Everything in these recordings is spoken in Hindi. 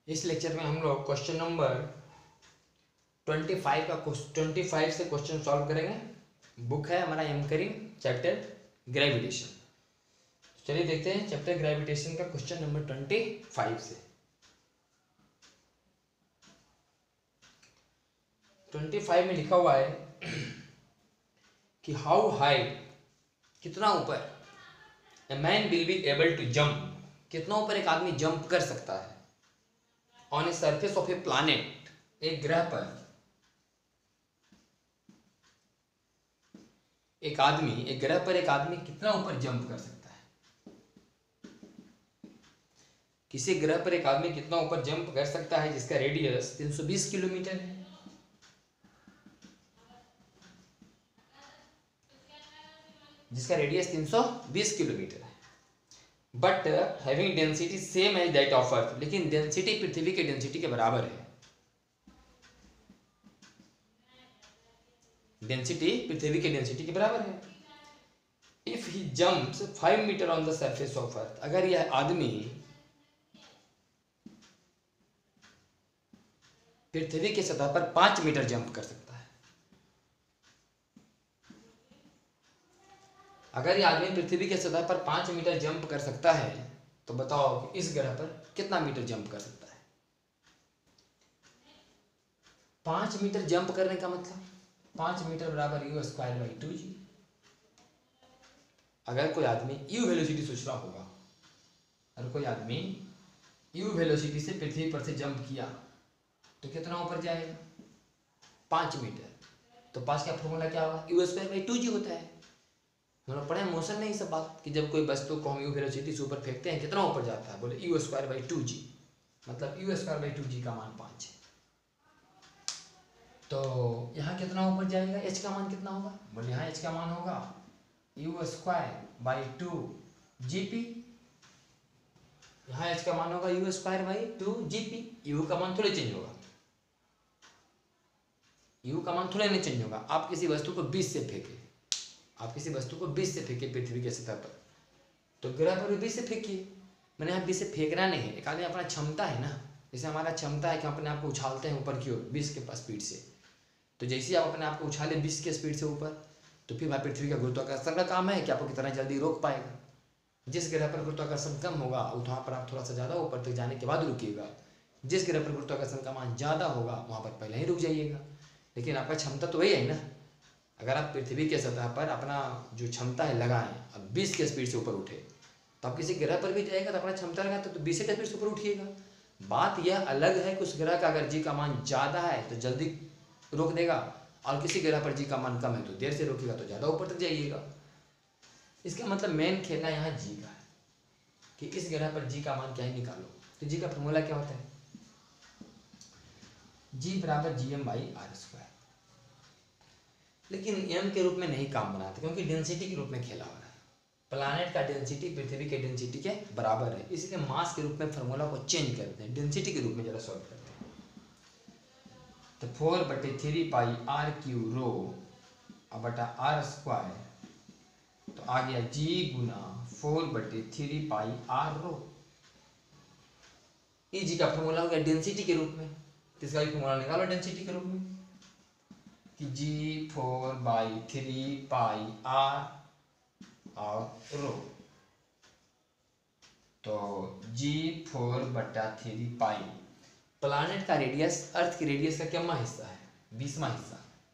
इस लेक्चर में हम लोग क्वेश्चन नंबर 25 से क्वेश्चन सॉल्व करेंगे। बुक है हमारा एम करीम, चैप्टर ग्रेविटेशन। चलिए देखते हैं चैप्टर ग्रेविटेशन का क्वेश्चन नंबर 25 से। 25 में लिखा हुआ है कि हाउ हाई, कितना ऊपर, a man will be able to jump, कितना ऊपर एक आदमी जंप कर सकता है, on a surface of a planet, एक ग्रह पर एक आदमी कितना ऊपर जंप कर सकता है। किसी ग्रह पर एक आदमी कितना ऊपर जंप कर सकता है जिसका रेडियस 320 किलोमीटर है। जिसका रेडियस 320 किलोमीटर है, but having density same as that of earth, लेकिन डेंसिटी पृथ्वी के डेंसिटी के बराबर है। डेंसिटी पृथ्वी के डेंसिटी के बराबर है। If he jumps 5 metre on the surface of earth, अगर यह आदमी पृथ्वी की सतह पर 5 मीटर जंप कर सकता है, अगर यह आदमी पृथ्वी की सतह पर 5 मीटर जंप कर सकता है तो बताओ कि इस ग्रह पर कितना मीटर जंप कर सकता है। 5 मीटर जंप करने का मतलब 5 मीटर बराबर u स्क्वायर बाई 2g। अगर कोई आदमी u वेलोसिटी सोच रहा होगा, अगर कोई आदमी u वेलोसिटी से पृथ्वी पर से जंप किया तो कितना ऊपर जाएगा, 5 मीटर। तो 5 का फॉर्मूला क्या होगा, u स्क्वायर बाई 2g होता है। हम लोग पढ़े मोशन में ही सब बात कि जब कोई वस्तु को हम u वेलोसिटी से ऊपर फेंकते हैं कितना ऊपर जाता है, बोले u स्क्वायर बाई 2g, मतलब u स्क्वायर बाई 2g का मान 5 है। तो यहाँ कितना ऊपर जाएगा, h का मान कितना होगा, बोले यहाँ h का मान होगा u स्क्वायर बाई 2gp। यहाँ h का मान होगा u square by 2gp। u का मान थोड़े चेंज होगा, u का मान थोड़े नहीं चेंज होगा। आप किसी वस्तु को 20 से फेंके, आप किसी वस्तु को 20 से फेंके पृथ्वी के सतह पर, तो ग्रह पर भी 20 से फेंकिए। मैंने यहाँ 20 से फेंकना नहीं है, एक आदमी अपना क्षमता है ना, जैसे हमारा क्षमता है कि हम अपने आप को उछालते हैं ऊपर की ओर 20 के स्पीड से, तो जैसे आप अपने आप को उछाले 20 के स्पीड से ऊपर, तो फिर वहाँ पृथ्वी का गुरुत्वाकर्षण का काम है कि आपको कितना जल्दी रोक पाएगा। जिस ग्रह पर गुरुत्वाकर्षण कम होगा वहाँ पर आप थोड़ा सा ज़्यादा ऊपर तक जाने के बाद रुकिएगा, जिस ग्रह पर गुरुत्वाकर्षण का मान ज़्यादा होगा वहाँ पर पहले ही रुक जाइएगा। लेकिन आपका क्षमता तो वही है ना, अगर आप पृथ्वी के सतह पर अपना जो क्षमता है लगाएं, अब 20 के स्पीड से ऊपर उठे, तो आप किसी ग्रह पर भी जाएगा तो अपना क्षमता लगाए तो 20 के स्पीड से ऊपर उठिएगा। बात यह अलग है कि उस ग्रह का अगर जी का मान ज़्यादा है तो जल्दी रोक देगा, और किसी ग्रह पर जी का मान कम है तो देर से रोकेगा, तो ज़्यादा ऊपर तक जाइएगा। इसका मतलब मेन खेलना यहाँ जी का है कि इस ग्रह पर जी का मान क्या है निकालो। तो जी का फॉर्मूला क्या होता है, जी बराबर GM बाई R स्क्वायर। लेकिन m के रूप में नहीं काम बनाते क्योंकि डेंसिटी के रूप में खेला हो रहा है। प्लैनेट का डेंसिटी पृथ्वी के डेंसिटी के बराबर है, इसलिए मास के रूप में फॉर्मूला को चेंज करते हैं, डेंसिटी के रूप में जरा सॉल्व करते हैं। तो 4/3 पाई r क्यू रो बटा r स्क्वायर, तो आ गया g गुना 4/3 पाई r रो। ये जी का फॉर्मूला हो गया डेंसिटी के रूप में, तो इसका भी फॉर्मूला निकालो डेंसिटी के रूप में कि g4/3 पाई r और रो। तो g4/3 पाई, प्लैनेट का रेडियस अर्थ की रेडियस का क्या हिस्सा है, 20वां हिस्सा।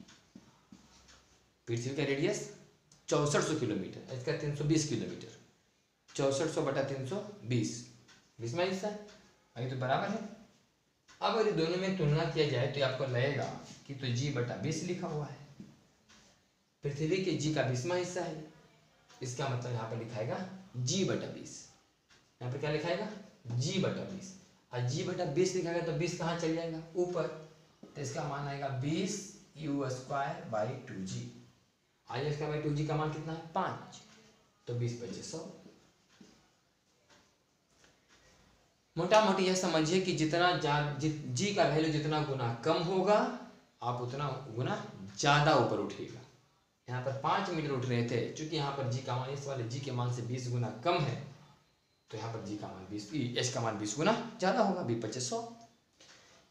पृथ्वी का रेडियस 6400 किलोमीटर, इसका 320 किलोमीटर, 6400/320 20वां हिस्सा है, अभी तो बराबर है। अब अगर दोनों में तुलना किया जाए तो आपको लगेगा कि तो g/20 लिखा हुआ है, पृथ्वी के g का 20वां हिस्सा है, इसका मतलब यहाँ पर लिखाएगा g/20। यहाँ पर क्या लिखाएगा, g/20, और g/20 लिखाएगा तो 20 कहाँ चल जाएगा, ऊपर, तो इसका मान आएगा 20 u square by 2g। I square by 2g का मान कितना है, 5, तो 20/100। मोटा मोटी यह समझिए कि जितना जी का वैल्यू जितना गुना कम होगा आप उतना गुना ज़्यादा ऊपर उठेगा। यहाँ पर 5 मीटर उठ रहे थे, चूंकि यहाँ पर जी का मान इस वाले जी के मान से 20 गुना कम है, तो यहाँ पर जी का मान 20, एच का मान 20 गुना ज़्यादा होगा, 20/100।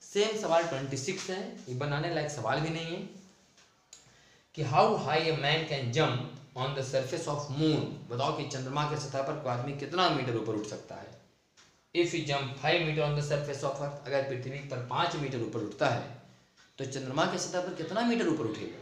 सेम सवाल 26 है, ये बनाने लायक सवाल भी नहीं है कि how high a man can jump on the surface of moon. बताओ कि चंद्रमा के सतह पर कोई आदमी कितना मीटर ऊपर उठ सकता है। If you jump 5 metre on the surface of earth, अगर पृथ्वी पर 5 मीटर ऊपर उठता है तो चंद्रमा के सतह पर कितना मीटर ऊपर उठेगा।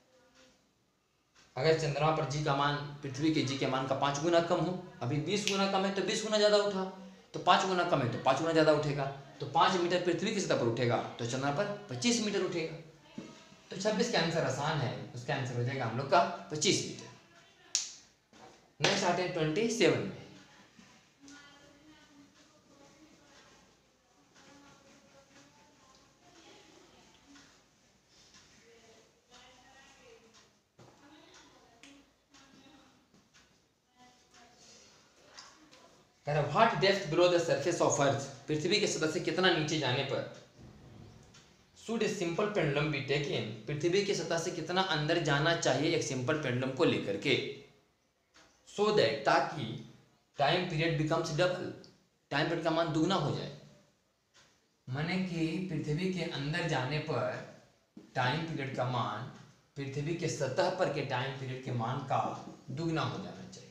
अगर चंद्रमा पर जी का मान पृथ्वी के जी के मान का 5 गुना कम हो, अभी 20 गुना कम है तो 20 गुना ज़्यादा उठा, तो 5 गुना कम है तो 5 गुना ज़्यादा उठेगा, तो 5 मीटर पृथ्वी की सतह पर उठेगा तो चंद्रमा पर 25 मीटर उठेगा। तो 26 का आंसर आसान है, उसका आंसर हो जाएगा हम लोग का 25 मीटर। नेक्स्ट आते हैं 27 में। कह रहा what depth below the surface of earth, पृथ्वी के सतह से कितना नीचे जाने पर should a simple pendulum be taken, पृथ्वी की सतह से कितना अंदर जाना चाहिए एक सिंपल पेंडुलम को लेकर के, सो दैट, ताकि time period becomes double, time period का मान दुगना हो जाए। माने कि पृथ्वी के अंदर जाने पर टाइम पीरियड का मान पृथ्वी के सतह पर के टाइम पीरियड के मान का दुगना हो जाना चाहिए।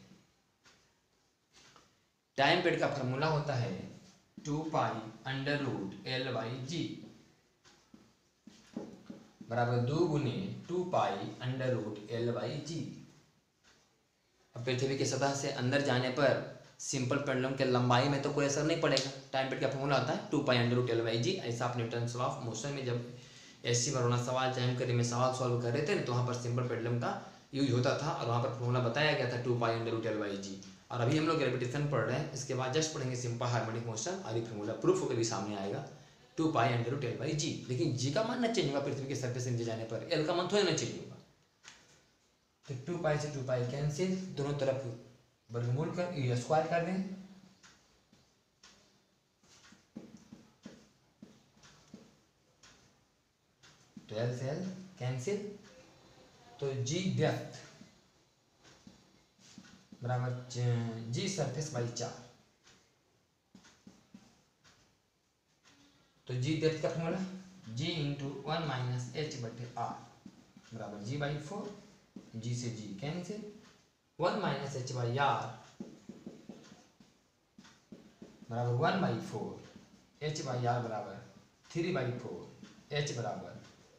टाइम पीरियड का फॉर्मूला होता है 2 pi under root l by g बराबर 2 गुने 2 pi under root l by g. अब पृथ्वी की सतह से अंदर जाने पर सिंपल पेंडुलम के लंबाई में तो कोई असर नहीं पड़ेगा। टाइम पीरियड का फॉर्मूला आता है 2 pi under root l by g. ऐसा आप न्यूटन्स लॉ ऑफ मोशन में जब एससी वरोना सवाल चाहे करी में सवाल सॉल्व कर रहे थे ना, तो वहाँ पर सिंपल पेंडुलम का यूज होता था और वहाँ पर फॉर्मूला बताया गया था 2 pi under root l by g. और अभी हम लोग ग्रेविटेशन पढ़ रहे हैं, इसके बाद जस्ट पढ़ेंगे सिंपल हार्मोनिक मोशन और ये फॉर्मूला प्रूफ होकर भी सामने आएगा 2 pi under root l by जी। लेकिन जी का मान ना चेंज होगा पृथ्वी के सरफेस से नीचे जाने पर, एल का मान थोड़ा ना चेंज होगा। तो 2 पाई से 2 पाई कैंसिल, दोनों तरफ वर्गमूल कर ये स्क्वायर कर दें, तो एल से एल कैंसिल, तो जी डेप्थ बराबर जी सरफेस बाई 4। तो जी डेप्थ का formula g into 1 minus h बटे आर बराबर जी बाई 4, जी से g cancel, 1 minus h by r बराबर 1 बाई 4, एच बाई आर बराबर 3 बाई 4, एच बराबर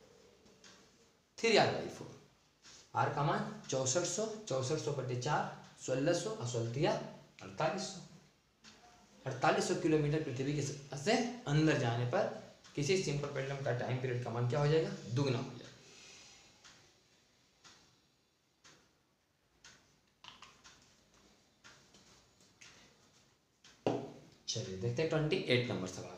3 आर बाई 4। आर का मान 6400, 6400 बटे 4 1600 और 16 4800। 4800 किलोमीटर पृथ्वी के से अंदर जाने पर किसी सिंपल पेंडुलम का टाइम पीरियड का मान क्या हो जाएगा, दुगना हो जाएगा। चलिए देखते हैं 28 नंबर सवाल।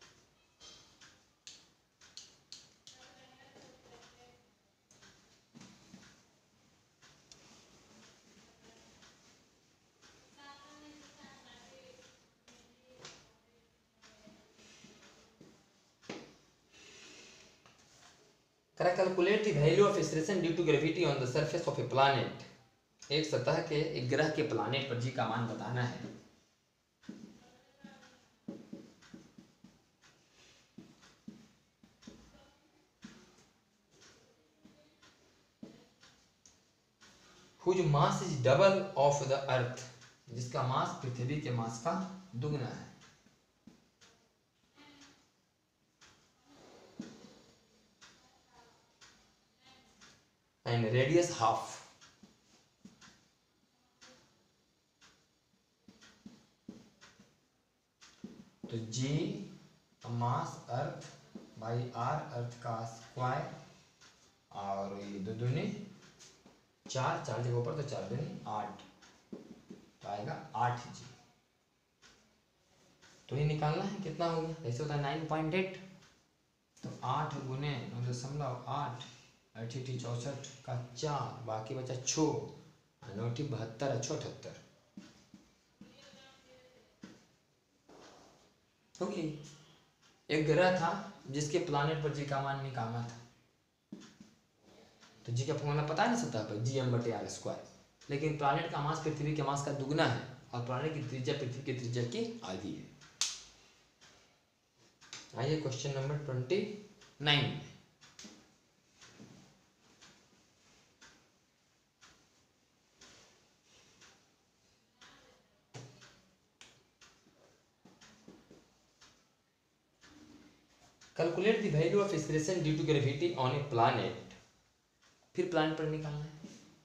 Calculate the value of acceleration due to gravity on the surface of a planet, एक सतह के एक ग्रह के प्लैनेट पर जी का मान बताना है। whose mass is double of the earth, जिसका मास पृथ्वी के मास का दुगना है। एंड रेडियस हाफ, तो जी मास अर्थ बाई आर अर्थ का स्क्वायर, और ये दो दूनी 4 जगहों पर, तो 4 दूनी 8, तो आएगा 8 जी। तो ये निकालना है कितना हो गया, ऐसे होता है 9.8, तो 8 गुने 9.8 8 64 का 4, बाकी बचा 6, 9 72 78। ओके, एक ग्रह था जिसके प्लैनेट पर जी का मान निकालना था, तो जी का फॉर्मूला पता है ना सतह पर GM बटे आर स्क्वायर। लेकिन प्लैनेट का मास पृथ्वी के मास का दुगना है और प्लैनेट की त्रिज्या पृथ्वी की त्रिज्या की आधी है। आइए question number 29। Calculate the value of acceleration due to gravity on a planet. फिर प्लैनेट पर निकालना है।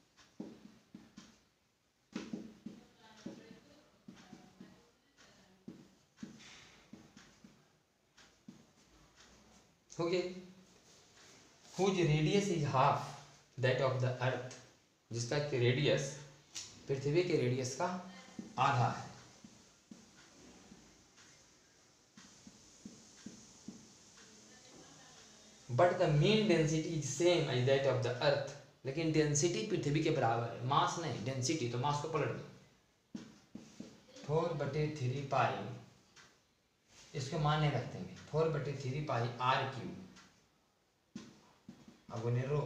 हो गया। Whose radius is half that of the earth, जिसका रेडियस पृथ्वी के रेडियस का आधा है। But the mean density is same as that of the earth, लेकिन डेंसिटी पृथ्वी के बराबर है, मास नहीं, डेंसिटी। तो मास को पलट दो, 4/3 इसके मान नहीं रख देंगे, 4/3 आर क्यूब अगुने रो।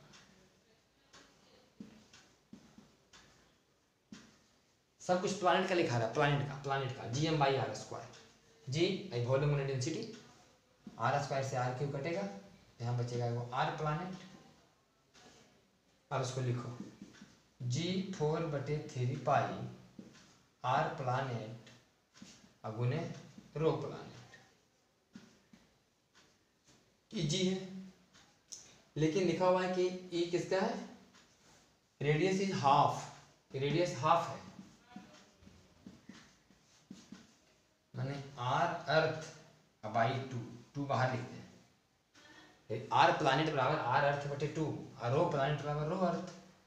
सब कुछ प्लैनेट का लिखा रहा है, प्लैनेट का Gm/r²। जी वॉल्यूम गुने डेंसिटी, r² से आर क्यूब कटेगा, यहाँ बचेगा वो आर प्लैनेट। अब इसको लिखो G 4/3 आर प्लैनेट अगुने रो प्लैनेट। इजी है, लेकिन लिखा हुआ है कि ई किसका है, radius is half, radius half है, माने आर अर्थ बाई 2 बाहर लिखते हैं। आर प्लैनेट बराबर आर अर्थ बटे 2 और रो प्लैनेट बराबर रो अर्थ।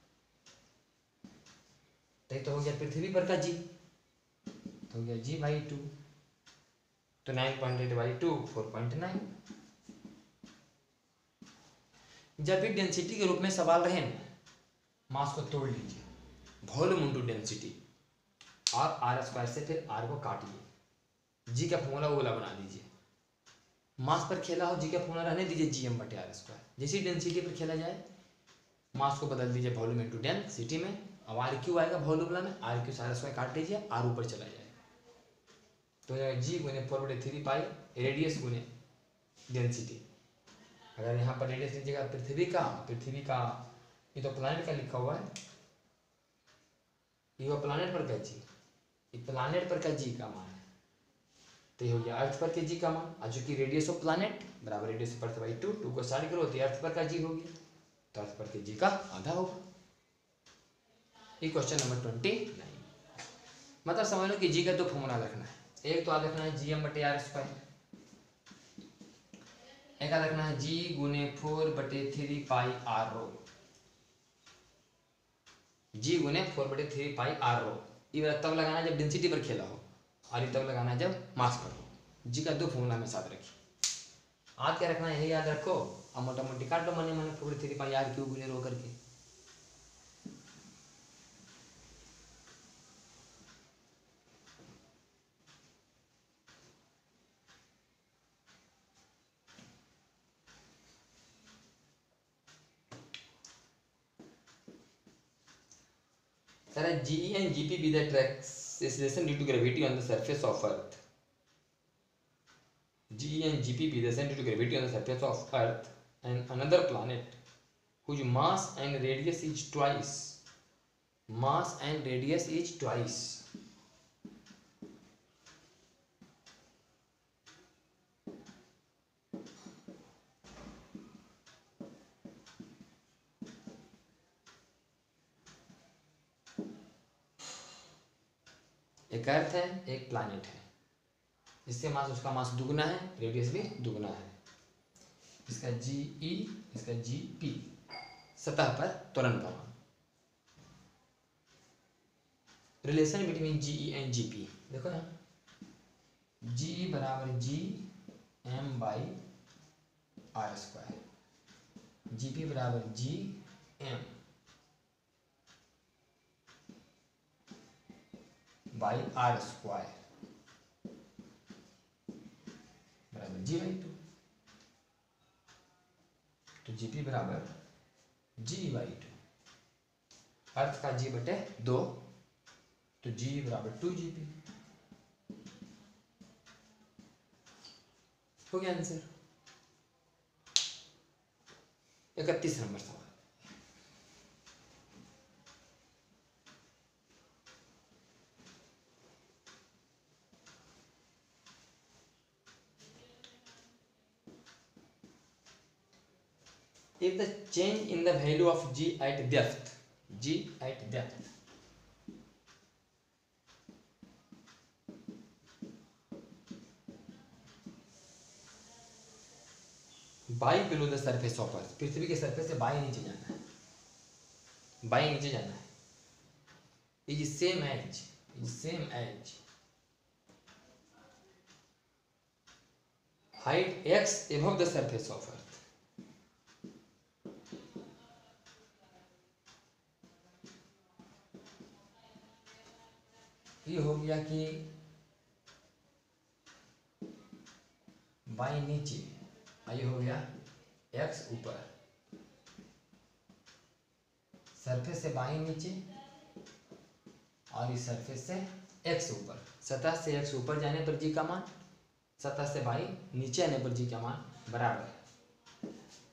तो हो गया पृथ्वी पर का जी, तो हो गया G/2, तो 9.8/2 4.9। जब भी डेंसिटी के रूप में सवाल रहे ना, मास को तोड़ लीजिए, वॉल्यूम इनटू डेंसिटी और r² से फिर r को काटिए, जी का फॉर्मूला वो वाला बना दीजिए। मास पर खेला हो, जी का फॉर्मूला रहने दीजिए Gm/r²। जैसी डेंसिटी पर खेला जाए, मास को बदल दीजिए वॉल्यूम इनटू डेंसिटी में। अब आर क्यू आएगा वॉल्यूम में, आर क्यू r² काट लीजिए, आर ऊपर चला जाएगा, तो G गुने 4/3 रेडियस गुने डेंसिटी। अगर यहाँ पर रेडियस लीजिएगा पृथ्वी का, ये तो प्लैनेट का लिखा हुआ है, ये प्लैनेट पर का जी, ये प्लैनेट पर का जी का मान है, तो ये हो गया अर्थ पर के जी का मान। और चूंकि रेडियस ऑफ प्लैनेट बराबर रेडियस ऑफ अर्थ 2 को साइड करो तो अर्थ पर का जी हो गया, तो अर्थ पर के जी का आधा होगा। ये क्वेश्चन नंबर 29। मतलब समझ लो कि जी का दो फॉर्मूला रखना है, एक तो आप रखना है Gm/r², एक रखना है G गुने 4/3 आर रो, G गुने 4/3 आर रो। ये तब लगाना है जब डेंसिटी पर खेला हो, और ये तब लगाना है जब मास पर हो। जी का दो फॉर्मूला में साथ रखिए। आज क्या रखना है यही याद रखो, और मोटा मोटी काट लो मने 4/3 आर क्यूब गुने रो करके। Sir, GE and GP be the acceleration due to gravity on the surface of Earth. GE and GP be the acceleration due to gravity on the surface of Earth and another planet whose mass and radius is twice. Mass and radius is twice. एक अर्थ है, एक प्लैनेट है, इससे मास उसका मास दुगना है, रेडियस भी दुगना है। इसका GE, इसका GP, सतह पर त्वरण प्रभाव। Relation between GE and GP देखो यहाँ, GE बराबर Gm/r², GP बराबर Gm/r² बराबर G/2, तो GP बराबर G/2, अर्थ का G/2, तो G बराबर 2 GP। हो गया आंसर। 31 नंबर सवाल। If the change in the value of g at depth, by below the surface of earth, पृथ्वी के सरफेस से बाई नीचे जाना है, बाई नीचे जाना है, is same as height x above the surface of earth, ये हो गया कि बाई नीचे, ये हो गया x ऊपर, सरफेस से बाई नीचे और इस सरफेस से x ऊपर, सतह से x ऊपर जाने पर g का मान, सतह से बाई नीचे आने पर g का मान बराबर है।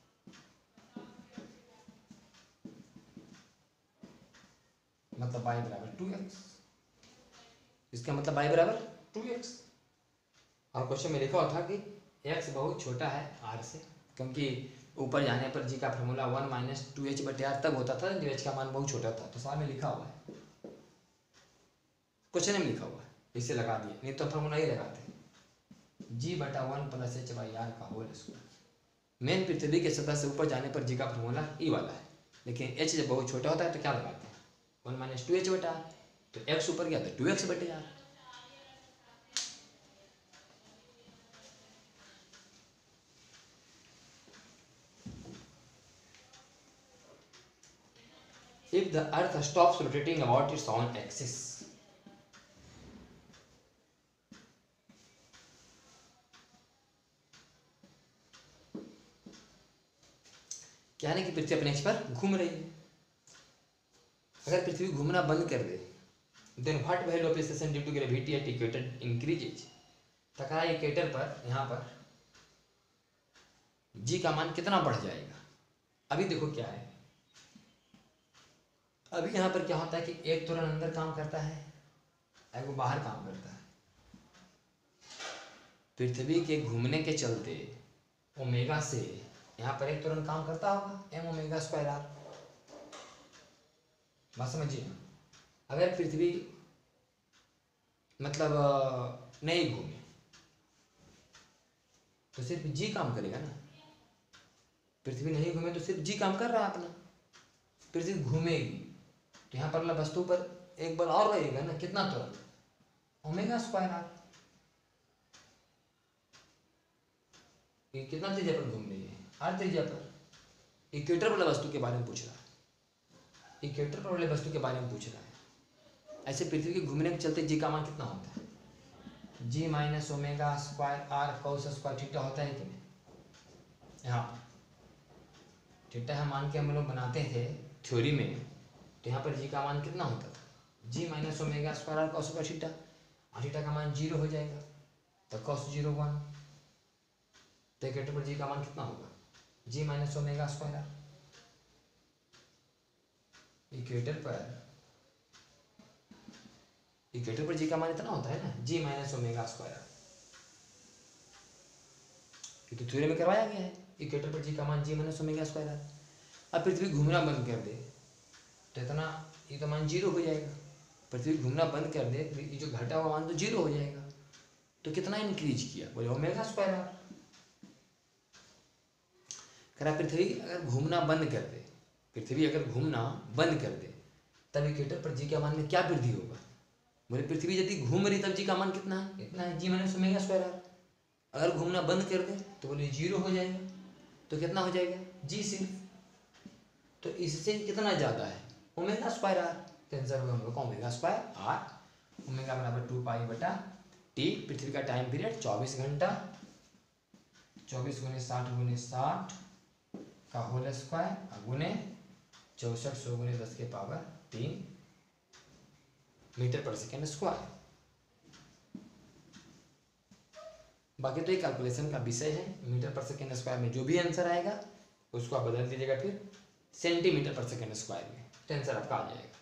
मतलब y बराबर 2x, इसका मतलब y बराबर 2x। और क्वेश्चन में लिखा हुआ था कि x बहुत छोटा है r से, क्योंकि ऊपर जाने पर g का फॉर्मूला 1 माइनस 2h बटे r तब होता था जब h का मान बहुत छोटा था। तो सवाल में लिखा हुआ है, क्वेश्चन में लिखा हुआ है, इसे लगा दिए, नहीं तो फॉर्मूला ही लगाते, g बटा 1 प्लस h बाई r का होल स्क्वायर। मेन पृथ्वी के सतह से ऊपर जाने पर g का फॉर्मूला ई वाला है, लेकिन h जब बहुत छोटा होता है तो क्या लगाते हैं, 1 माइनस 2h बटा r, तो x ऊपर गया तो 2x बटे r। If the earth stops rotating about its own axis, क्या है कि पृथ्वी अपने अक्ष पर घूम रही है, अगर पृथ्वी घूमना बंद कर दे, then what value of station due to gravity at equator increases, टकरा इक्वेटर पर, यहाँ पर जी का मान कितना बढ़ जाएगा। अभी देखो क्या है, अभी यहाँ पर क्या होता है कि एक त्वरण अंदर काम करता है, एक वो बाहर काम करता है। पृथ्वी के घूमने के चलते ओमेगा से यहाँ पर एक त्वरण काम करता होगा, m ओमेगा स्क्वायर r। बात समझिए, अगर पृथ्वी मतलब नहीं घूमे तो सिर्फ g काम करेगा ना, पृथ्वी नहीं घूमे तो सिर्फ g काम कर रहा है अपना। पृथ्वी घूमेगी तो यहाँ पर वस्तु पर एक बल और रहेगा ना, कितना त्वरण, ओमेगा स्क्वायर r। ये कितना त्रिज्या पर घूम रही है, r त्रिज्या पर। इक्वेटर वाला वस्तु के बारे में पूछ रहा है, इक्वेटर पर वाले वस्तु के बारे में पूछ रहा है। ऐसे पृथ्वी के घूमने के चलते जी का मान कितना होता है, g minus omega square r cos square theta होता है कि नहीं। यहाँ थीटा हम मान के हम लोग बनाते थे थ्योरी में, तो यहाँ पर जी का मान कितना होता था, g minus omega square r cos square theta, और थीटा का मान 0 हो जाएगा तो cos 0 1, तो इक्वेटर पर जी का मान कितना होगा, जी minus omega square r। Equator पर जी का मान इतना होता है ना, जी माइनस ओमेगा स्क्वायर। ये तो थ्योरी में करवाया गया है, इक्वेटर पर जी का मान जी माइनस ओमेगा स्क्वायर। अब पृथ्वी घूमना बंद कर दे तो इतना, ये तो मान 0 हो जाएगा। पृथ्वी घूमना बंद कर दे, ये जो घटा हुआ मान तो 0 हो जाएगा। तो कितना इंक्रीज किया, बोले ओमेगा स्क्वायर r। करा पृथ्वी अगर घूमना बंद कर दे, पृथ्वी अगर घूमना बंद कर दे तब इक्वेटर पर जी का मान में क्या वृद्धि होगा। बोले पृथ्वी यदि घूम रही तब जी का मान कितना है, इतना है, g minus omega square r। अगर घूमना बंद कर दे तो बोले 0 हो जाएगा, तो कितना हो जाएगा, जी सिर्फ। तो इससे कितना ज़्यादा है, ओमेगा स्क्वायर r। तो आंसर होगा हम लोग का ओमेगा स्क्वायर r। ओमेगा बराबर 2 पाई बटा टी। पृथ्वी का टाइम पीरियड 24 घंटा, 24 गुने 60 गुने 60 का होल स्क्वायर गुने 6400 गुने 10 के power 3 metre per second square. बाकी तो ये कैलकुलेशन का विषय है। मीटर पर सेकेंड स्क्वायर में जो भी आंसर आएगा उसको आप बदल दीजिएगा फिर सेंटीमीटर पर सेकेंड स्क्वायर में, तो आंसर आपका आ जाएगा।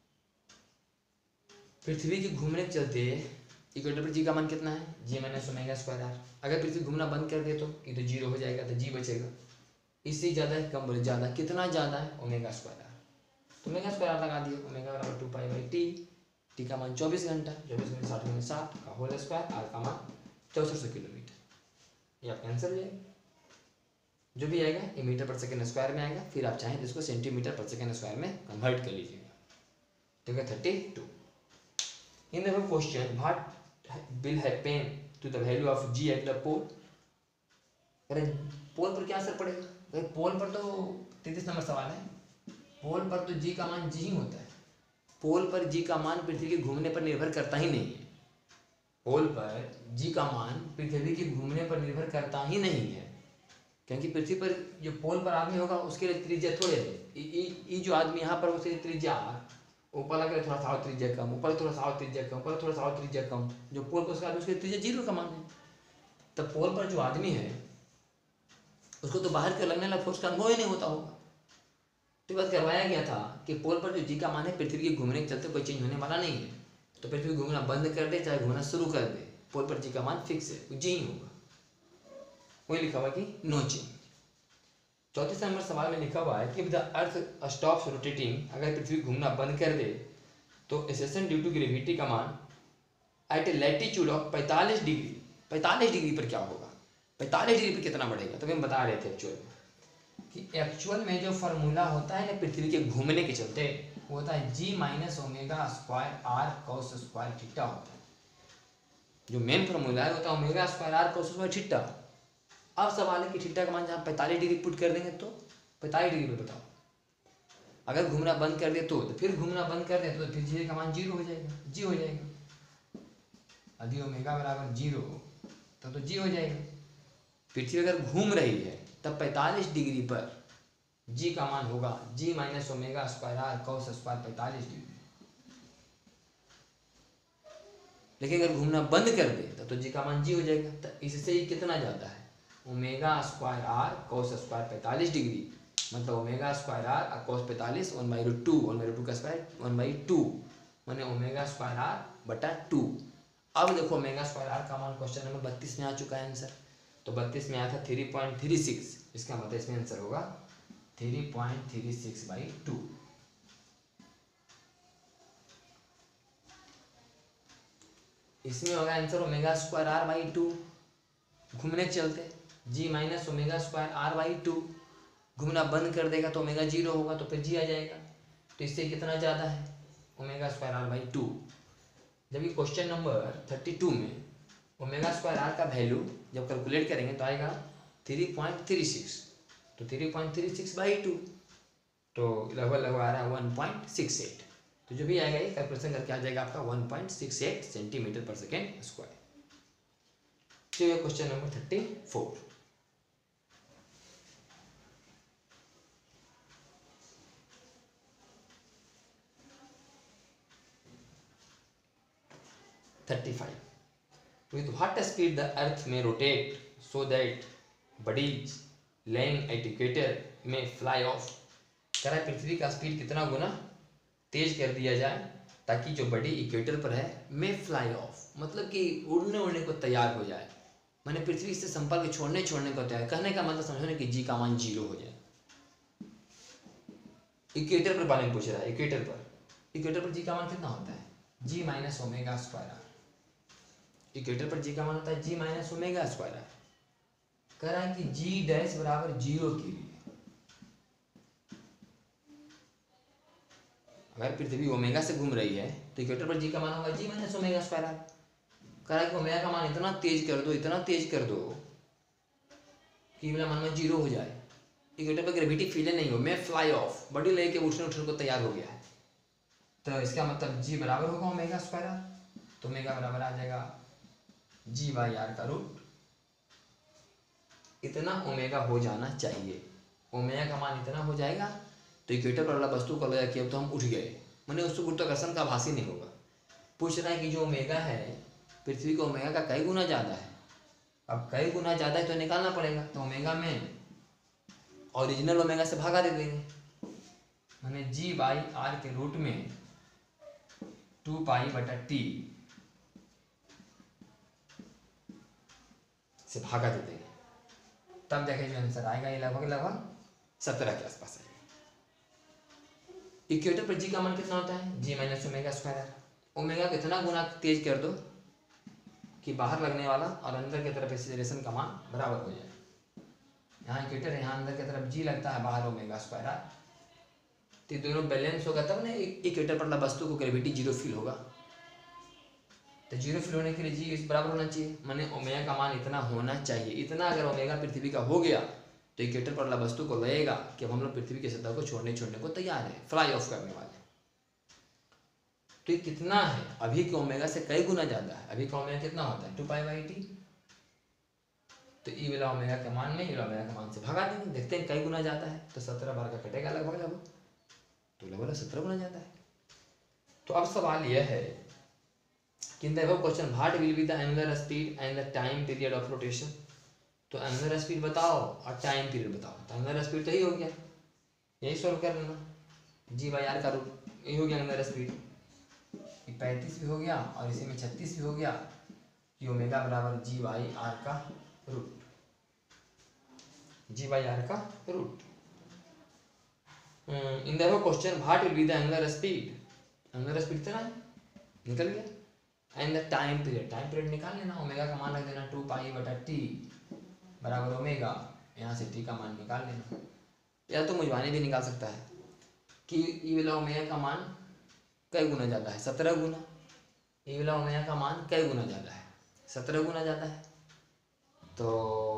पृथ्वी के घूमने के चलते इक्वेटर पर जी का मान कितना है, g minus omega square r. अगर पृथ्वी घूमना बंद कर दे तो ये तो जीरो हो जाएगा, तो जी बचेगा। इससे ज़्यादा है कम बोले ज़्यादा, कितना ज़्यादा है ओमेगा स्क्वायर आर, तो ओमेगा स्क्वायर आर लगा दिए। ओमेगा बराबर 2 पाई/टी, टी का मान 24 घंटा, 24 घंटे 60 घंटे 60 का होल स्क्वायर, आर का मान 6400 किलोमीटर। ये आपका आंसर हो जाएगा। जो भी आएगा ये मीटर पर सेकेंड स्क्वायर में आएगा, फिर आप चाहें तो इसको सेंटीमीटर पर सेकेंड स्क्वायर में कन्वर्ट कर लीजिएगा। ठीक है 32। In the question what will happen to the value of g at the pole. अरे पोल पर क्या असर पड़ेगा, भाई पोल पर तो 33 नंबर सवाल है। पोल पर तो जी का मान जी ही होता है। पोल पर जी का मान पृथ्वी के घूमने पर निर्भर करता ही नहीं है। पोल पर जी का मान पृथ्वी के घूमने पर निर्भर करता ही नहीं है, क्योंकि पृथ्वी पर जो पोल पर आदमी होगा उसके लिए त्रिज्या थोड़े है। ये जो आदमी यहाँ पर उसके लिए त्रिज्या आर, ऊपर लगे थोड़ा सा और त्रिज्या कम, ऊपर थोड़ा सा और त्रिज्या कम, ऊपर थोड़ा सा और त्रिज्या कम। जो पोल पर उसका आदमी उसके त्रिज्या जीरो का मान है। तब पोल पर जो आदमी है उसको तो बाहर के लगने वाला फोर्स का अनुभव ही नहीं होता होगा। तो बात करवाया गया था कि पोल पर जो जी का मान है पृथ्वी के घूमने के चलते कोई चेंज होने वाला नहीं है। तो पृथ्वी घूमना बंद कर दे चाहे घूमना शुरू कर दे, पोल पर जी का मान फिक्स है, वो जी ही होगा। वही लिखा हुआ कि नो चेंज। 34 नंबर सवाल में लिखा हुआ है कि द अर्थ स्टॉप्स रोटेटिंग, अगर पृथ्वी घूमना बंद कर दे तो एक्सेशन ड्यू टू ग्रेविटी का मान at a latitude of 45 degree. 45 degree पर क्या होगा, 45 डिग्री पर कितना बढ़ेगा। तो हम बता रहे थे एक्चुअल में कि एक्चुअल में जो फार्मूला होता है ना पृथ्वी के घूमने के चलते, वो होता है g minus omega square r cos square theta होता है। जो मेन फार्मूला है होता है omega square r cos square theta. अब सवाल है कि थीटा का मान जहाँ 45 डिग्री पुट कर देंगे तो 45 डिग्री पे बताओ। अगर घूमना बंद कर दे तो फिर घूमना बंद कर दे तो फिर जी का मान जीरो हो जाएगा, जी हो जाएगा। यदि ओमेगा बराबर जीरो तो जी हो जाएगा। पृथ्वी अगर घूम रही है तब 45 डिग्री पर जी का मान होगा जी minus omega square r cos square 45 degree. लेकिन अगर घूमना बंद कर दे तो जी का मान जी हो जाएगा। तो इससे ही कितना ज़्यादा है, omega square r cos square 45 degree, मतलब ओमेगा स्क्वायर आर कॉस 45 1/2, 1/2 का स्क्वायर 1/2 माने ओमेगा स्क्वायर आर बटा 2। अब देखो ओमेगा स्क्वायर आर का मान क्वेश्चन नंबर 32 में आ चुका है आंसर। तो 32 में आया था 3.36, इसका मतलब इसमें आंसर होगा 3.36/2। इसमें होगा answer omega square r by 2। घूमने के चलते g minus omega square r by 2, घूमना बंद कर देगा तो ओमेगा जीरो होगा तो फिर जी आ जाएगा। तो इससे कितना ज़्यादा है, ओमेगा स्क्वायर आर बाई 2। जबकि क्वेश्चन नंबर 32 में ओमेगा स्क्वायर आर का वैल्यू जब कैलकुलेट करेंगे तो आएगा 3.36, तो 3.36/2 तो लगभग आ रहा है 1.68। तो जो भी आएगा ये कैलकुलेशन करके आ जाएगा आपका 1.68 सेंटीमीटर पर सेकेंड स्क्वायर। तो ये question number 34। With what speed the earth may rotate so that bodies lying at equator may fly off। कह रहा है पृथ्वी का स्पीड कितना गुना तेज कर दिया जाए ताकि जो बॉडी इक्वेटर पर है मे फ्लाई ऑफ, मतलब कि उड़ने को तैयार हो जाए। मैंने पृथ्वी से संपर्क छोड़ने को तैयार, कहने का मतलब समझो ना कि जी का मान जीरो हो जाए। इक्वेटर पर बारे में पूछ रहा है। इक्वेटर पर जी का मान कितना होता है, g minus omega square are. Equator पर जी का मान होता है g minus omega square are. कह रहा है कि जी डैश बराबर जीरो के लिए अगर पृथ्वी ओमेगा से घूम रही है तो इक्वेटर पर जी का मान होगा जी माइनस ओमेगा स्क्वायर आर। कह रहा है कि ओमेगा का मान इतना तेज कर दो कि मेरा मान में जीरो हो जाए, इक्वेटर पर ग्रेविटी फील नहीं हो, मैं फ्लाई ऑफ, बॉडी लेके उठने को तैयार हो गया है। तो इसका मतलब जी बराबर होगा ओमेगा स्क्वायर आर। तो ओमेगा बराबर आ जाएगा जी बाई आर का रूट। इतना ओमेगा हो जाना चाहिए। ओमेगा का मान इतना हो जाएगा तो इक्वेटर पर वाला वस्तु को लगा कि अब तो हम उठ गए, मैंने उसको गुरुत्वाकर्षण का आभास ही नहीं होगा। पूछ रहा है कि जो ओमेगा है पृथ्वी का ओमेगा का कई गुना ज़्यादा है, अब कई गुना ज़्यादा है तो निकालना पड़ेगा, तो ओमेगा में ओरिजिनल ओमेगा से भागा दे देंगे, माने जी बाई आर के रूट में 2 पाई/टी से भागा दे देंगे, तब देखें जो आंसर आएगा ये लगभग 17 के आसपास आएगा। इक्वेटर पर जी का मान कितना होता है, g minus omega square. Omega को इतना गुना तेज कर दो कि बाहर लगने वाला और अंदर की तरफ एक्सीलरेशन का मान बराबर हो जाए। यहाँ इक्वेटर है, यहाँ अंदर की तरफ जी लगता है, बाहर ओमेगा स्क्वायर आर, तो ये दोनों बैलेंस होगा तब ना इक्वेटर पर वस्तु को ग्रेविटी जीरो फील होगा। तो जीरो फील होने के लिए जी इस बराबर होना चाहिए, माने ओमेगा का मान इतना होना चाहिए। इतना अगर ओमेगा पृथ्वी का हो गया तो इक्वेटर पर वस्तु को लगेगा कि अब हम लोग पृथ्वी की सतह को छोड़ने को तैयार है, फ्लाई ऑफ करने वाले। तो ये कितना है, अभी के ओमेगा से कई गुना ज़्यादा है। अभी का ओमेगा कितना होता है 2 पाई/टी, तो ई वाला ओमेगा के मान में ई ओमेगा के मान से भगा देंगे, देखते हैं कई गुना ज़्यादा है, तो 17 बार का कटेगा लगभग, तो लगभग 17 गुना ज़्यादा है। तो अब सवाल यह है कि in the above question what will be the angular speed and the time period of rotation. तो एंगुलर स्पीड बताओ और टाइम पीरियड बताओ। तो एंगुलर स्पीड तो यही हो गया, यही सॉल्व कर लेना, जी बाई आर का रूट यही हो गया एंगुलर स्पीड। 35 भी हो गया और इसी में 36 भी हो गया कि ओमेगा बराबर जी बाई आर का रूट, जी बाई आर का root. In the above question what will be the angular speed, angular speed इतना है, निकल गया। And the time period, time period निकाल लेना, ओमेगा का मान रख देना 2 पाई/टी बराबर ओमेगा, यहाँ से टी का मान निकाल लेना। या तो मुझवाने भी निकाल सकता है कि ई वाला ओमेगा का मान कई गुना ज़्यादा है, 17 गुना। ई वाला ओमेगा का मान कई गुना ज़्यादा है, 17 गुना ज़्यादा है। तो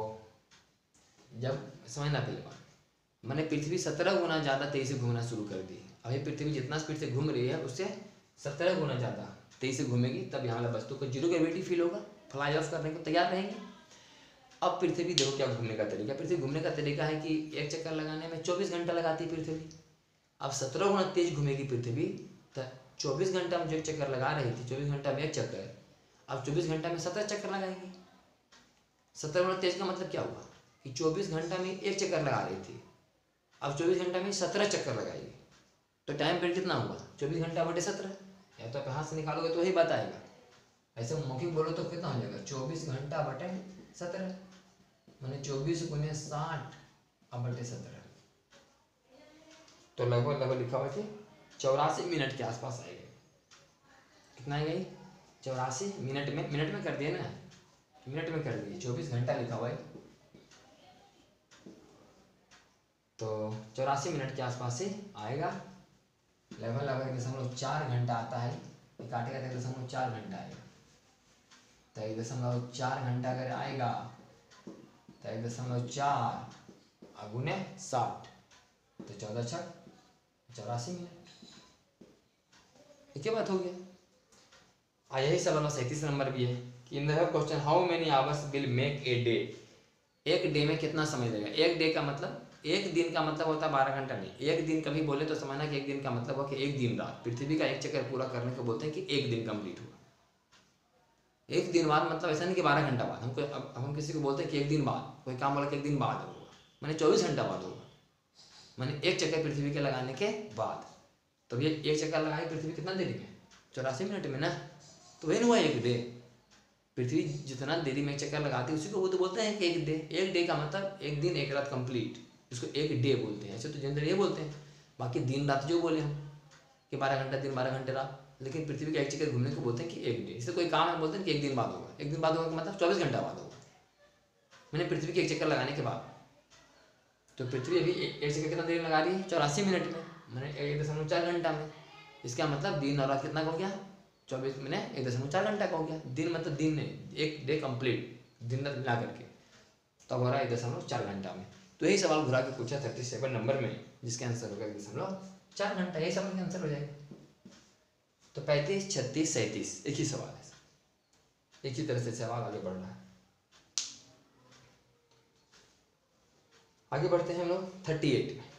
जब समझना पहले बात, मैंने पृथ्वी 17 गुना ज़्यादा तेजी से घूमना शुरू कर दी। अभी पृथ्वी जितना स्पीड से घूम रही है उससे 17 गुना ज़्यादा तेजी से घूमेगी, तब यहाँ वाला वस्तु को जीरो ग्रेविटी फील होगा, फ्लाई ऑफ करने को तैयार रहेंगे। अब पृथ्वी देखो क्या घूमने का तरीका, पृथ्वी घूमने का तरीका है कि एक चक्कर लगाने में 24 घंटा लगाती है पृथ्वी। अब 17 गुना तेज घूमेगी पृथ्वी, तो 24 घंटा में जो एक चक्कर लगा रही थी, 24 घंटा में एक चक्कर, अब 24 घंटा में 17 चक्कर लगाएंगी। 17 गुना तेज का मतलब क्या हुआ कि 24 घंटा में एक चक्कर लगा रही थी, अब 24 घंटा में 17 चक्कर लगाएगी, तो टाइम पीरियड कितना हुआ 24 घंटा बटे 17, या तो आप हाथ से निकालोगे तो वही बात आएगा। ऐसे मौखिक बोलो तो कितना हो जाएगा 24 घंटा बटे 17, मैंने 24 गुने 60 अब बटे 17, तो लगभग लिखा हुआ कि 84 मिनट के आसपास आएगा। कितना आएगा ये 84 मिनट में कर दिए ना, मिनट में कर दिए, 24 घंटा लिखा हुआ है, तो 84 मिनट के आसपास से आएगा। लगभग 1.4 घंटा आता है, काटेगा 1.4 घंटा आएगा, तो 1.4 घंटा अगर आएगा तो 1.4 गुने 60, तो 14 छक 84 मिनट। एक ही बात हो गया। यही सवाल 37 नंबर भी है कि in the question how many hours will make a day. एक डे में कितना समय लगेगा। एक डे का मतलब, एक दिन का मतलब होता है 12 घंटा नहीं। एक दिन कभी बोले तो समझना कि एक दिन का मतलब हो कि एक दिन रात, पृथ्वी का एक चक्कर पूरा करने को बोलते हैं कि एक दिन कंप्लीट हुआ। एक दिन बाद मतलब ऐसा नहीं कि 12 घंटा बाद, हमको अब हम किसी को बोलते हैं कि एक दिन बाद, कोई काम बोला कि एक दिन बाद होगा, मैंने 24 घंटा बाद होगा, मैंने एक चक्कर पृथ्वी के लगाने के बाद। तो ये एक चक्कर लगाई पृथ्वी कितना देरी में 84 मिनट में ना, तो वही हुआ एक डे। पृथ्वी जितना देरी में एक चक्कर लगाती है उसी को वो तो बोलते हैं कि एक डे। एक डे का मतलब एक दिन एक रात कंप्लीट, इसको एक डे बोलते हैं। ऐसे तो जनरल ये बोलते हैं, बाकी दिन रात जो बोले हम कि 12 घंटा दिन 12 घंटे रात, लेकिन पृथ्वी का एक चक्कर घूमने को बोलते हैं कि एक डे। इससे कोई काम है बोलते हैं कि एक दिन बाद होगा, एक दिन बाद होगा मतलब 24 घंटा बाद होगा, मैंने पृथ्वी के एक चक्कर लगाने के बाद। तो पृथ्वी अभी एक चक्कर कितना देर लगा रही है 84 मिनट में, मैंने 1.4 घंटा में। इसका मतलब दिन और रात कितना का हो गया 24 मैंने 1.4 घंटा का हो गया। दिन मतलब दिन नहीं, एक डे कंप्लीट दिन रात मिला करके, तब हो रहा है 1.4 घंटा में। तो यही सवाल घुरा के पूछा 37 नंबर में, जिसका आंसर होगा 1.4 घंटा। यही सवाल का आंसर हो जाएगा। तो 35, 36, 37 एक ही सवाल है, एक ही तरह से सवाल आगे बढ़ रहा है। आगे बढ़ते हैं हम लोग 38 में।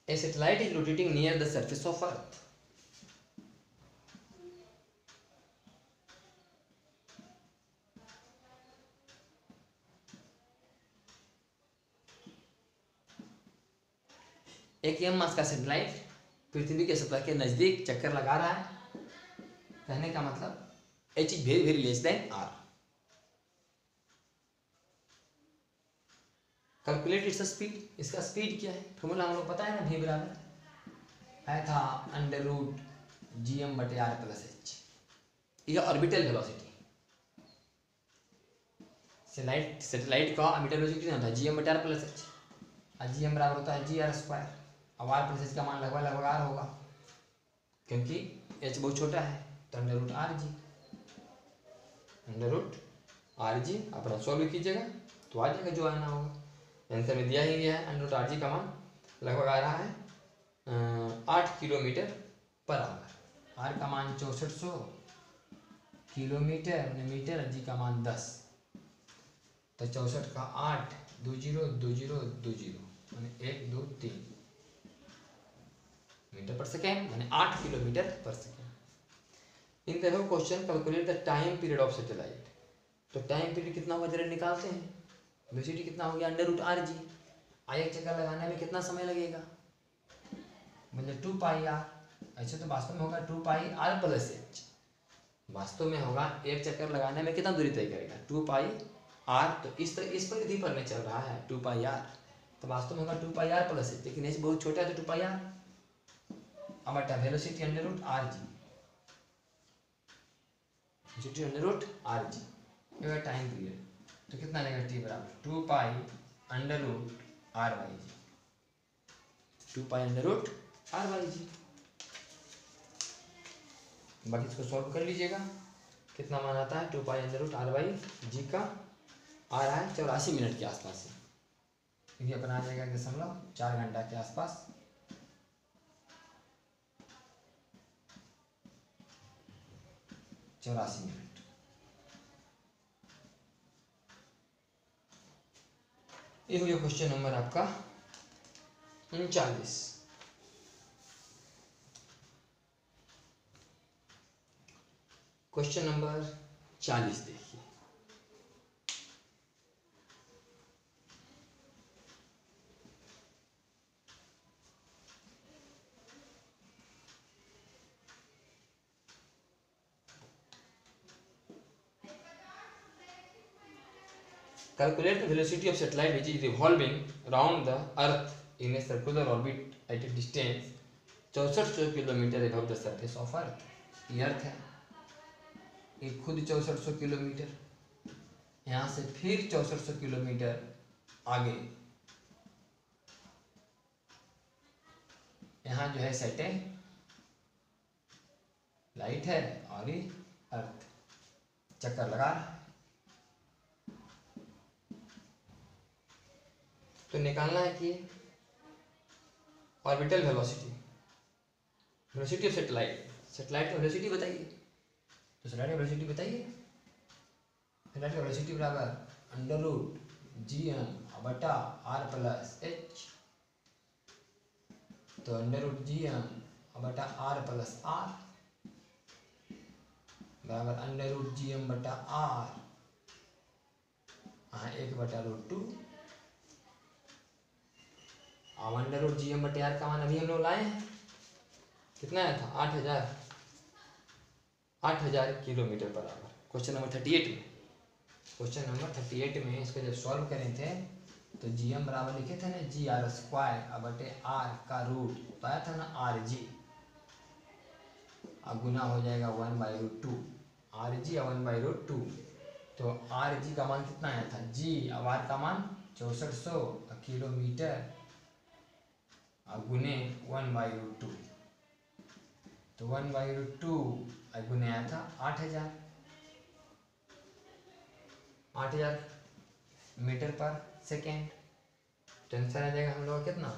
A satellite is rotating near the surface of earth. एक एम मास का सैटेलाइट पृथ्वी के सतह के नजदीक चक्कर लगा रहा है। कहने का मतलब h is very very less than r. Calculate its speed, इसका स्पीड क्या है, फॉर्मूला हम लोग पता है ना, v बराबर आया था अंडर रूट जी एम बटे आर प्लस एच। यह ऑर्बिटल वेलोसिटी, सैटेलाइट का ऑर्बिटल वेलोसिटी कितना होता है, जी एम बटे आर प्लस एच। और जी एम बराबर होता है जी आर स्क्वायर। अब आर प्लस एच का मान लगभग लगभग आर होगा, क्योंकि एच बहुत छोटा है, तो under root r g, under root r g. अपना सॉल्व कीजिएगा तो आ जाएगा जो आना होगा। आंसर में दिया ही गया है, अंडर रूट आर जी का मान लगभग आ रहा है 8 किलोमीटर पर आवर। आर का मान 6400 किलोमीटर मीटर, जी का मान 10, तो 64 का 8 20 माने 1 2 3 मीटर पर सेकेंड, माने 8 किलोमीटर पर सेकेंड। इन तरह question calculate the time period of satellite. तो टाइम पीरियड कितना होगा जरा निकालते हैं। वेलोसिटी कितना हो गया, अंडर रूट आर जी। एक चक्कर लगाने में कितना समय लगेगा, मतलब 2 पाई आर। ऐसे तो वास्तव में होगा 2 पाई आर प्लस एच। वास्तव में होगा एक चक्कर लगाने में कितना दूरी तय करेगा, 2 पाई आर। तो इस परिधि पर में चल रहा है 2 पाई आर, तो वास्तव में होगा 2 पाई आर प्लस एच, लेकिन एच बहुत छोटा है तो 2 पाई आर। अब बटा velocity under root r g, velocity under root r g. ये टाइम पीरियड तो कितना लगेगा, टी बराबर 2 pi under root r by g, 2 pi under root r by g. बाकी इसको सॉल्व कर लीजिएगा, कितना मान आता है 2 pi under root r by g का, आ रहा है 84 मिनट के आसपास से, क्योंकि अपना आ जाएगा 4 घंटा के आसपास। चौरासी मिनट। ये हो गया क्वेश्चन नंबर आपका 39। क्वेश्चन नंबर 40 देखिए। Calculate the velocity of satellite which is revolving around the earth in a circular orbit at a distance 6400 kilometre above the surface of earth। ये अर्थ है, ये खुद 6400 किलोमीटर, यहाँ से फिर 6400 किलोमीटर आगे यहाँ जो है सैटेलाइट है और ये अर्थ चक्कर लगा रहा है। तो निकालना है कि orbital velocity, velocity of satellite, satellite की वेलोसिटी बताइए। तो सैटेलाइट की वेलोसिटी बताइए, सैटेलाइट की वेलोसिटी बराबर अंडर रूट जी एम बटा आर प्लस एच। तो अंडर रूट जी एम बटा आर प्लस आर बराबर अंडर रूट जी एम बटा आर, हाँ 1/√2। अब अंडर रूट जी एम बटे आर का मान अभी हम लोग लाए हैं, कितना आया था 8000 kilometre per hour. Question number 38 में, क्वेश्चन नंबर 38 में इसको जब सॉल्व करे थे तो जी एम बराबर लिखे थे ना जी आर स्क्वायर बटे आर का रूट, तो आया था ना आर जी, अब गुना हो जाएगा 1/√2 आर जी 1/√2। तो आर जी का मान कितना आया था जी, अब आर का मान 6400 किलोमीटर और गुने 1/√2, तो 1/√2 गुने आया था 8000 मीटर पर सेकेंड। तो आंसर आ जाएगा हम लोग कितना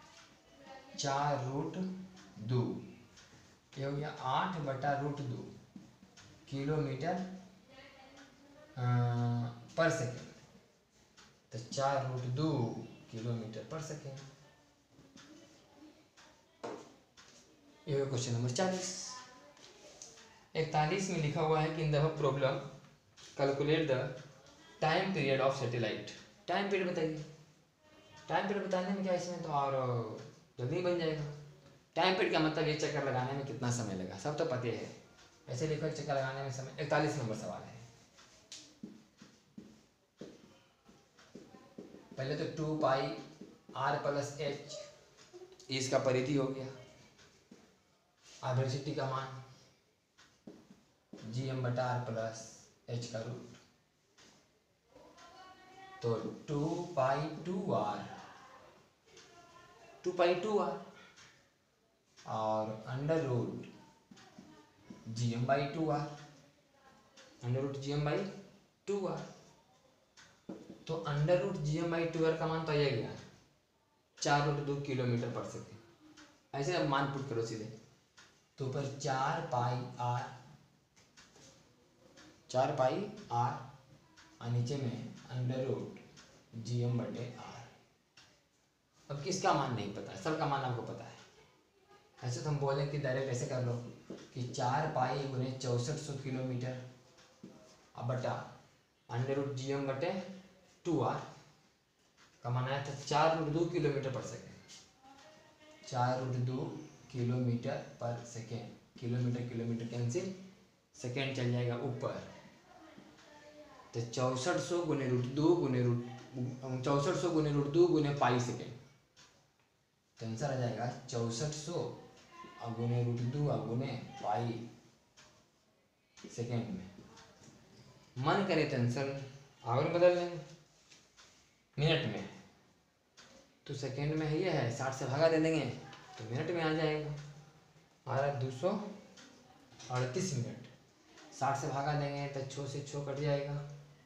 4√2, ये हो गया 8/√2 किलोमीटर पर सेकेंड। तो 4√2 किलोमीटर पर सेकेंड। ये है क्वेश्चन नंबर 40। 41 में लिखा हुआ है कि in the problem calculate the time period of satellite. Time period बताइए। टाइम पीरियड बताने में क्या इसमें तो और जल्दी बन जाएगा। टाइम पीरियड का मतलब ये चक्कर लगाने में कितना समय लगा, सब तो पता है। ऐसे लिखो चक्कर लगाने में समय। 41 नंबर सवाल है। पहले तो 2 पाई आर प्लस एच इसका परिधि हो गया, और वेलोसिटी का मान जी एम बटा आर प्लस एच का रूट। तो 2 पाई 2r और under root g m by 2r, under root g m by 2r। तो under root g m by 2r का मान तो ये गया 4√2 किलोमीटर पर सेकेंड। ऐसे अब मान पुट करो सीधे, तो ऊपर 4 पाई आर और नीचे में अंडर रूट जी एम बटे आर। अब किसका मान नहीं पता है, सबका मान आपको पता है। ऐसे तो हम बोलें कि डायरेक्ट ऐसे कर लो कि 4 पाई गुने 6400 किलोमीटर अब बटा अंडर रूट जी एम बटे 2r का मान आया था 4√2 kilometre per second. 4√2 kilometre per second. Kilometre cancel, second चल जाएगा ऊपर। तो 6400 गुने रूट 2 गुने पाई सेकेंड। तो आंसर आ जाएगा 6400 गुने रूट 2 गुने पाई सेकेंड में। मन करे तो आंसर आवर बदल लेंगे मिनट में, तो सेकेंड में है ये है 60 से भागा दे देंगे तो मिनट में आ जाएगा। हमारा 238 मिनट। 60 से भागा देंगे तो 6 से 6 कट जाएगा,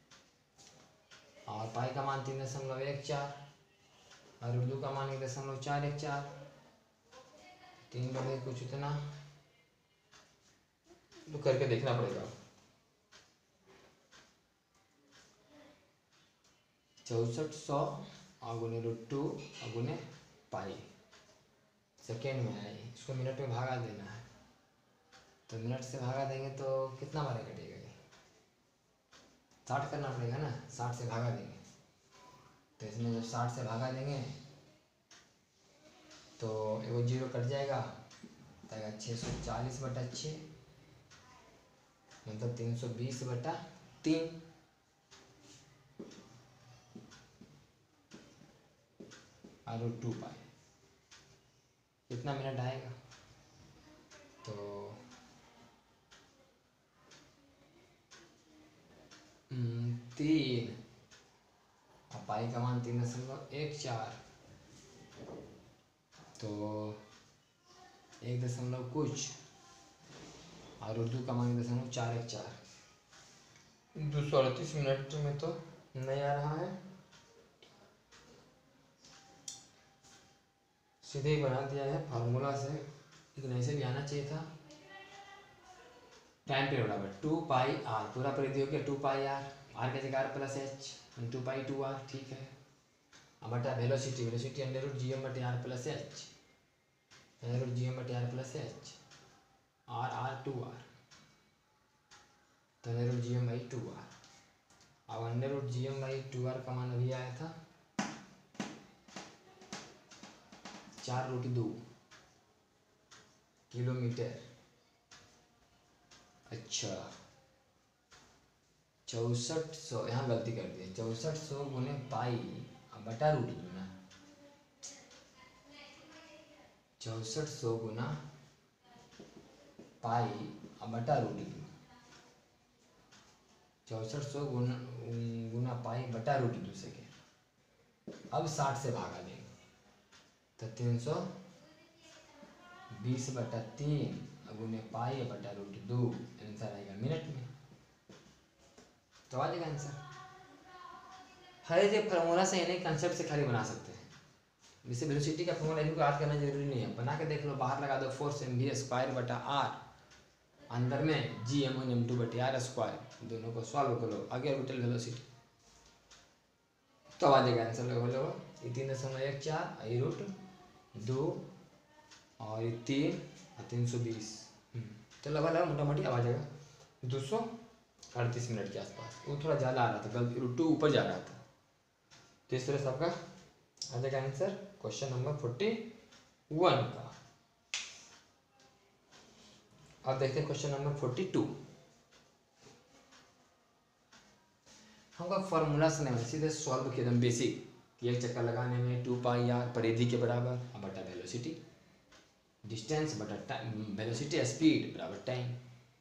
और पाई का मान 3.14 और उर्दू का मान 1.414। 3 बटे कुछ इतना तो करके देखना पड़ेगा। 6400 गुने रूट 2 गुने पाई सेकेंड में आई, इसको मिनट में भागा देना है। तो मिनट से भागा देंगे तो कितना बार कटेगा ये, 60 करना पड़ेगा ना। 60 से भागा देंगे तो इसमें जब 60 से भागा देंगे तो एगो जीरो कट जाएगा, तो 640 बटा 6 मतलब 320 बटा 3। और 2 पाई कितना मिनट आएगा, तो 3 और पाई का मान 3.14 तो 1 कुछ और उर्दू का मान 1.414। 238 मिनट में तो नहीं आ रहा है, सीधे ही बना दिया है फार्मूला से, लेकिन ऐसे भी आना चाहिए था। टाइम पीरियड बराबर 2 पाई आर, पूरा परिधि हो गया 2 पाई आर के जगह are plus H 2 pi 2r, ठीक है। अब बटा velocity under root g m बटे r plus h, under root g m बटे r plus h r 2r, तो under root g m by 2r। अब under root g m by 2r का मान अभी आया था 4√2 किलोमीटर। अच्छा 6400, यहाँ गलती कर दी, 6400 गुने पाई बटा रूट 2 ना, 6400 गुना पाई बटा रूट 2, 6400 गुना पाई बटा रूट 2 सेकेंड। अब 60 से भागा देंगे तो 320 बटा 3 गुने पाई बटा रूट 2, आंसर आएगा मिनट में। तो आ जाएगा आंसर। हर एक फार्मूला से यानी कंसेप्ट से खाली बना सकते हैं। जैसे वेलोसिटी का फार्मूला इनको याद करना जरूरी नहीं है, बना के देख लो। बाहर लगा दो फोर्स mv स्क्वायर बटा आर, अंदर में जी एम वन m2 बटे आर स्क्वायर, दोनों को सॉल्व करो, आगे टोटल वेलोसिटी तो आ जाएगा आंसर। ये 3.14 ये रूट 2 और ये 3 320। तो लगा मोटा मोटी आ जाएगा 238 मिनट के आसपास। वो थोड़ा ज़्यादा आ रहा था, गलती √2 ऊपर जा रहा था। तो इस तरह से आपका आ जाएगा आंसर क्वेश्चन नंबर 41 का। अब देखते हैं क्वेश्चन नंबर 42। हमका फॉर्मूला से नहीं, सीधे सॉल्व किया एकदम बेसिक। एक चक्कर लगाने में 2πr परिधि के बराबर बटा वेलोसिटी, डिस्टेंस बटा टाइम, वेलोसिटी स्पीड बराबर time.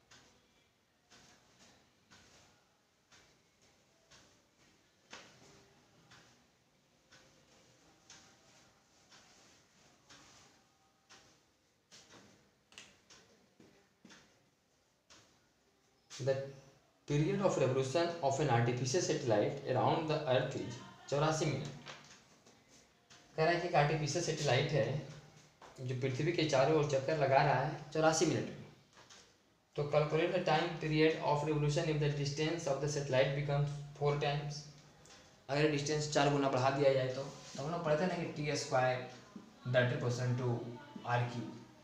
The period of revolution of an artificial satellite around the earth is 84 minute. कह रहा है कि एक आर्टिफिशियल सैटेलाइट है जो पृथ्वी के चारों ओर चक्कर लगा रहा है 84 मिनट में। तो calculate the time period of revolution if the distance of the satellite becomes 4 times. अगर डिस्टेंस 4 गुना बढ़ा दिया जाए तो हम लोग पढ़ते हैं ना कि t² × 2r3।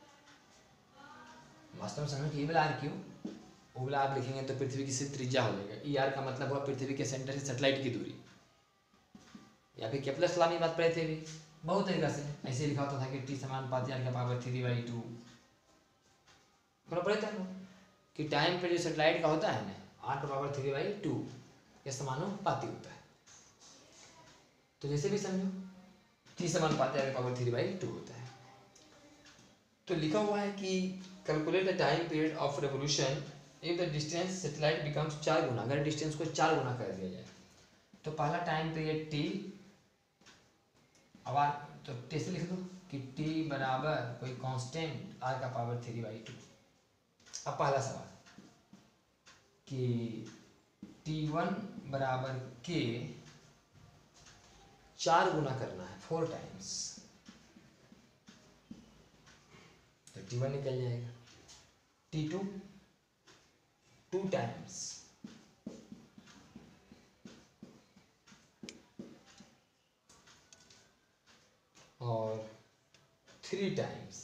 वास्तव में समझो कि ये वाला r3 वो वाला आप लिखेंगे तो पृथ्वी की सिर्फ त्रिज्या हो जाएगा। ER का मतलब हुआ पृथ्वी के सेंटर से सैटेलाइट की दूरी। या फिर केपलर सलामी बात पढ़े थे भी बहुत तरीका से, ऐसे लिखा होता था कि t = r⁴ पढ़े थे हम कि टाइम पे जो सैटेलाइट का होता है ना r⁴ ये समानुपाती होता है। तो जैसे भी समझो t r⁴ होता है। तो लिखा हुआ है कि calculate the time period of revolution if the distance satellite becomes 4 गुना। अगर डिस्टेंस को 4 गुना कर दिया जाए तो पहला टाइम पीरियड t, अब तो t से लिख दो कि t बराबर कोई कांस्टेंट r⁴ अब पहला सवाल कि t1 बराबर k 4 गुना करना है 4 टाइम्स, तो t1 निकल जाएगा। t2 2 टाइम्स, और 3 टाइम्स,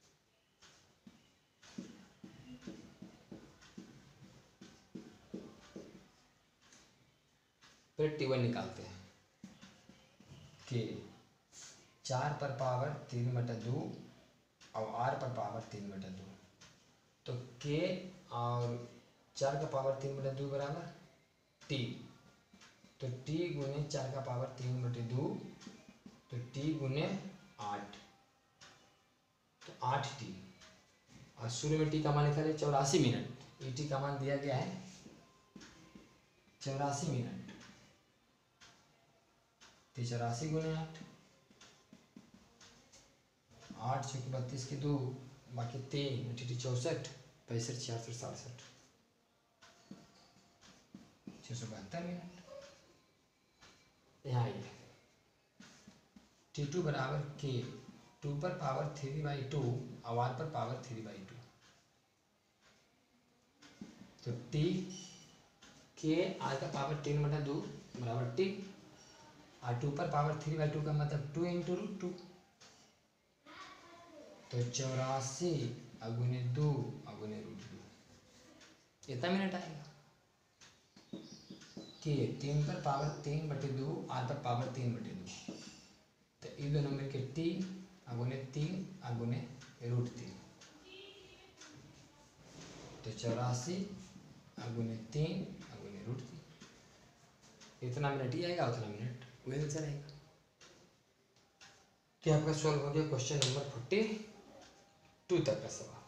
फिर t1 निकालते हैं कि 4 पर पावर 3/2 और r पर पावर 3/2। तो k और 4 का पावर 3/2 बराबर t। तो t गुने 4 का पावर 3/2 तो t गुने 8, तो 8t। और शुरू में t का मान लिखा है 84 मिनट। ई t का मान दिया गया है 84 मिनट। 84 गुने 8, 8 × 32 की 2 बाकी 3 64 65 66 67 672 मिनट। यहाँ आइए t2 बराबर k 2 पर पावर 3/2 और r पर पावर 3/2। तो t k r का पावर 3/2 बराबर t, और 2 पर पावर 3/2 का मतलब 2 × √2। तो 84 गुने 2 गुने √2 इतना मिनट आएगा। के 3 पर पावर 3/2 r पर पावर 3/2, तो ये दोनों मिलकर t गुने 3 गुने √3। तो 84 गुने 3 गुने √3 इतना मिनट ही आएगा, उतना मिनट वही आंसर आएगा। क्या आपका सॉल्व हो गया क्वेश्चन नंबर 42 तक का सवाल।